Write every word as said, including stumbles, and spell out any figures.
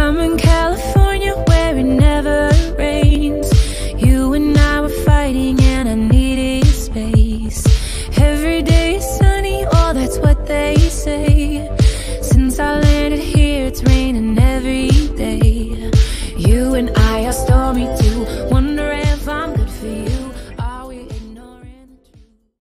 I'm in California where it never rains. You and I were fighting and I needed space. Every day is sunny, oh that's what they say. Since I landed here it's raining every day. You and I